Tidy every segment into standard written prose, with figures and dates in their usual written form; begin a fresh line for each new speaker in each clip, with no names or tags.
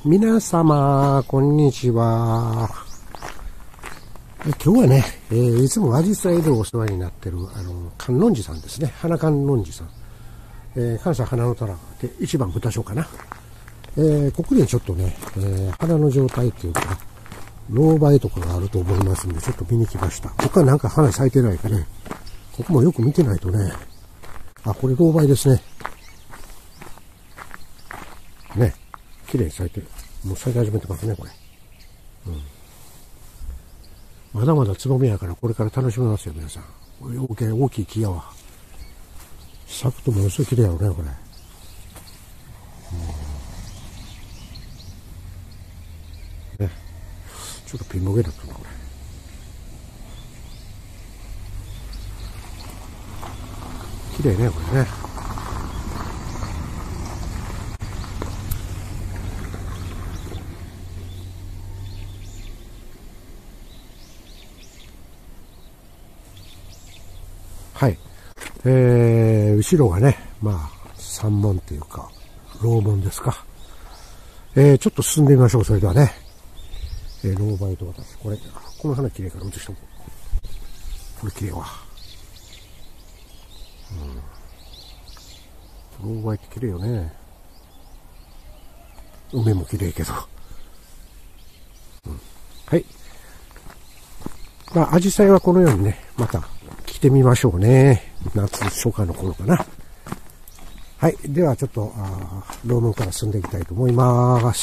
皆様、こんにちは。今日はね、いつもアジサイでお世話になってる、観音寺さんですね。花観音寺さん。関西花の虎で一番豚賞かな。ここでちょっとね、花の状態っていうか、老梅とかがあると思いますんで、ちょっと見に来ました。他なんか花咲いてないかね。ここもよく見てないとね。あ、これ老梅ですね。ね。綺麗に咲いてる。もう咲き始めてますね、これ。まだまだつぼみやからこれから楽しめますよ、皆さん。大きい木やわ。咲くとものすごい綺麗やろね、これ。ね。ちょっとピンボケだったな、これ。綺麗ね、これね。はい。後ろがね、まあ、山門っていうか、楼門ですか。ちょっと進んでみましょう、それではね。老梅と私、この花綺麗から映しておこう。これ綺麗わ。老梅って綺麗よね。梅も綺麗けど。はい。まあ、アジサイはこのようにね、また来てみましょうね。夏初夏の頃かな。はい。ではちょっと、楼門から進んでいきたいと思います。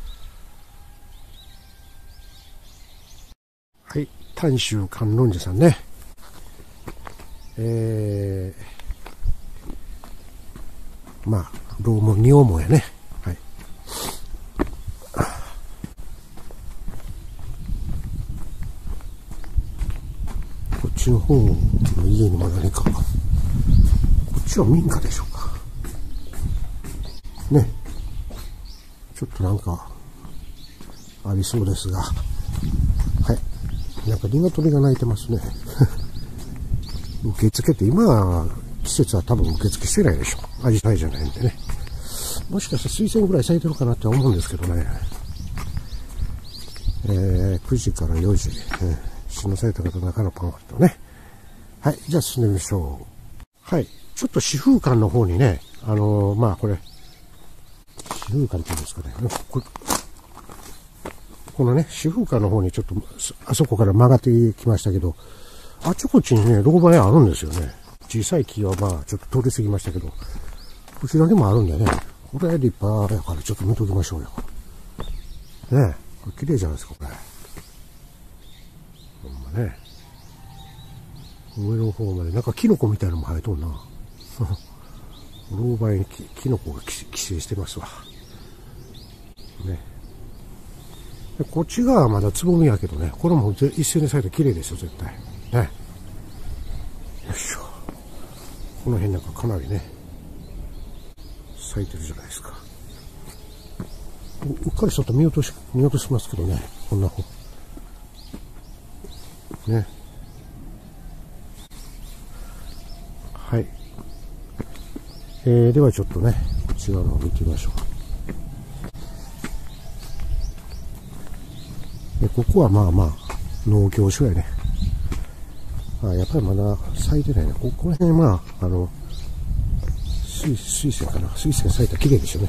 はい。丹州観音寺さんね。まあ、楼門仁王門やね。はい。こっちの方の家にも何か。こっちは民家でしょうか。ね。ちょっとなんか、ありそうですが。はい。なんか鶏が鳴いてますね。受付って今は季節は多分受付してないでしょ。アジサイじゃないんでね。もしかしたら水仙ぐらい咲いてるかなって思うんですけどね。9時から4時。詩の咲いた方の中のパンフレットね。はい。じゃあ進んでみましょう。はい。ちょっと四風館の方にね、まあこれ、四風館っていうんですかね。このね、四風館の方にちょっと、あそこから曲がってきましたけど、あちこちにね、老梅あるんですよね。小さい木はまあ、ちょっと通り過ぎましたけど、こちらにもあるんでね、これ立派やからちょっと見ときましょうよ。ねえ、これ綺麗じゃないですか、これ。ほんまね。上の方まで、なんかキノコみたいなのも生えとんな。老梅にキノコが寄生してますわ。ね。でこっち側はまだつぼみやけどね、これも一斉に咲いて綺麗ですよ、絶対。ね。よいしょ。この辺なんかかなりね、咲いてるじゃないですか。うっかりちょっと見落としますけどね、こんな方。ね。はい。ではちょっとね、こっち側を見てみましょう。ここはまあまあ、農協所やね。やっぱりまだ咲いてないね。この辺まあ、水仙かな。水仙咲いたら綺麗でしょうね。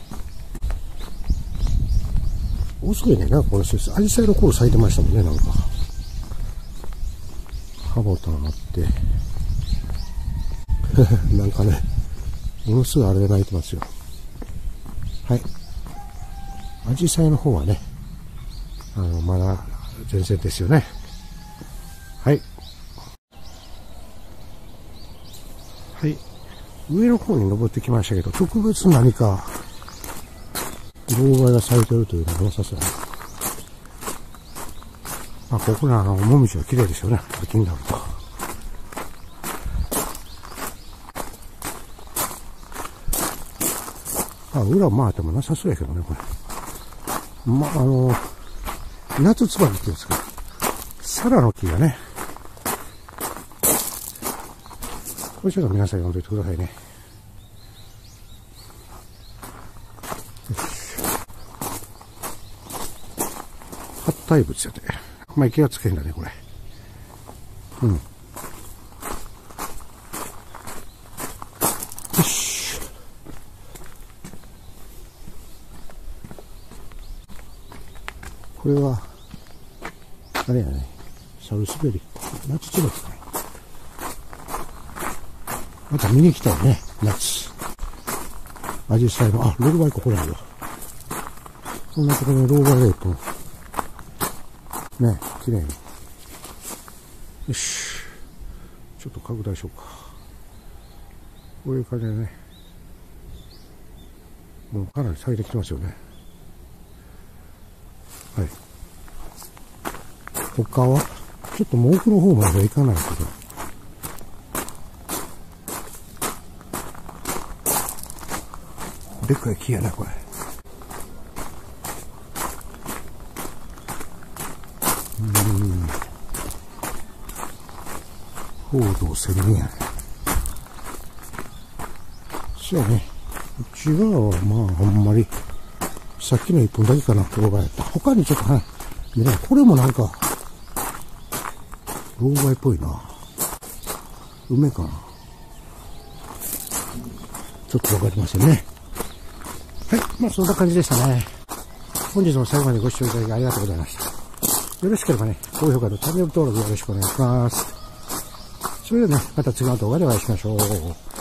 遅いね、なんかこの水仙。アジサイの頃咲いてましたもんね、なんか。ハボタンあって。なんかね、ものすごいあれで泣いてますよ。はい。アジサイの方はね、まだ全然ですよね。はい。はい。上の方に登ってきましたけど、特別何か、老梅が咲いてるというのはなさそう。まあ、ここらのもみじは綺麗ですよね。秋になると。裏回ってもなさそうやけどね、これ。まあ、夏つばきって言うんですか。サラの木がね。これちょっと皆さん読んでおいてくださいね。 体物やで。あんまり気がつけへんだね、これ。うん。よし。これは、あれやね。サルスベリ。夏チバですね。また見に来たいね、夏。アジサイの、あ、ローバイここにあるわ。こんなところにローバイがいると、ね、綺麗に。よし。ちょっと拡大しようか。こういう感じでね。もうかなり咲いてきてますよね。はい。他は、ちょっともう奥の方までは行かないけど。でっかい木やな、これ。報道宣言やね。そうやね。内側はまあ、ほんまり、さっきの一本だけかな、ローバイやった。他にちょっとね、見ない。これもなんか、ローバイっぽいな。梅かな。ちょっとわかりませんね。はい。まあ、そんな感じでしたね。本日も最後までご視聴いただきありがとうございました。よろしければね、高評価とチャンネル登録よろしくお願いします。それではね、また次の動画でお会いしましょう。